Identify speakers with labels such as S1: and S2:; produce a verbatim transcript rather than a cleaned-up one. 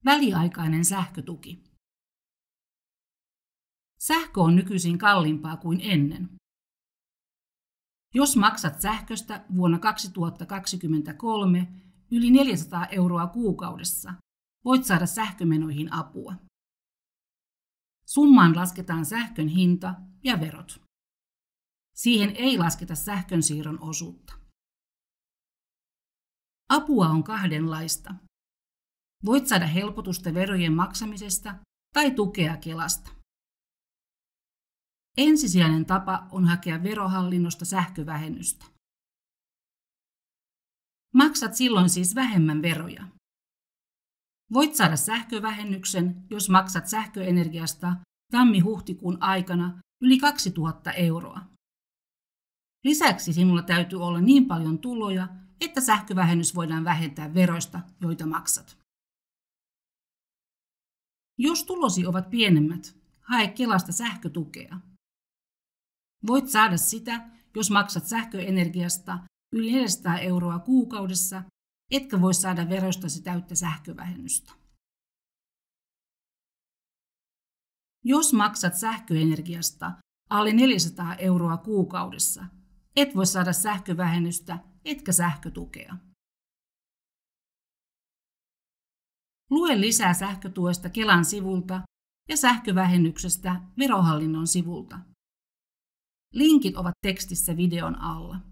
S1: Väliaikainen sähkötuki. Sähkö on nykyisin kalliimpaa kuin ennen. Jos maksat sähköstä vuonna kaksituhattakaksikymmentäkolme yli neljäsataa euroa kuukaudessa, voit saada sähkömenoihin apua. Summaan lasketaan sähkön hinta ja verot. Siihen ei lasketa sähkönsiirron osuutta. Apua on kahdenlaista. Voit saada helpotusta verojen maksamisesta tai tukea Kelasta. Ensisijainen tapa on hakea Verohallinnosta sähkövähennystä. Maksat silloin siis vähemmän veroja. Voit saada sähkövähennyksen, jos maksat sähköenergiasta tammi-huhtikuun aikana yli kaksituhatta euroa. Lisäksi sinulla täytyy olla niin paljon tuloja, että sähkövähennys voidaan vähentää veroista, joita maksat. Jos tulosi ovat pienemmät, hae Kelasta sähkötukea. Voit saada sitä, jos maksat sähköenergiasta yli neljäsataa euroa kuukaudessa, etkä voi saada veroistasi täyttä sähkövähennystä. Jos maksat sähköenergiasta alle neljäsataa euroa kuukaudessa, et voi saada sähkövähennystä etkä sähkötukea. Lue lisää sähkötuesta Kelan sivulta ja sähkövähennyksestä Verohallinnon sivulta. Linkit ovat tekstissä videon alla.